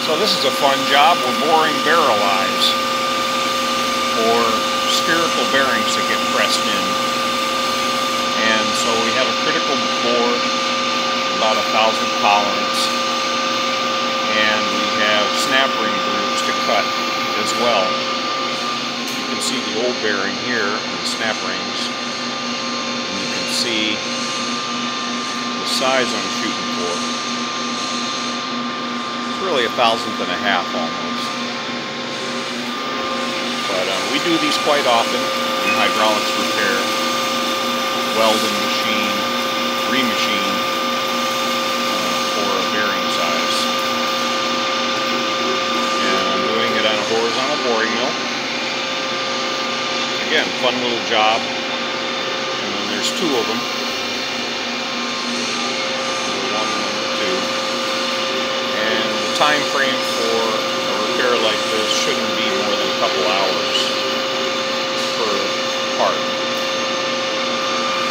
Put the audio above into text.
So this is a fun job. We're boring barrel eyes or spherical bearings that get pressed in. And so we have a critical bore, about 1,000 tolerance, and we have snap ring grooves to cut as well. You can see the old bearing here and the snap rings, and you can see the size I'm shooting for. It's really 1,000th and a half almost. But we do these quite often in hydraulics repair, weld and machine, remachine for a bearing size. And I'm doing it on a horizontal boring mill. Again, fun little job. And then there's two of them. Number one and number two. And the time frame for a repair like this shouldn't be more than a couple hours.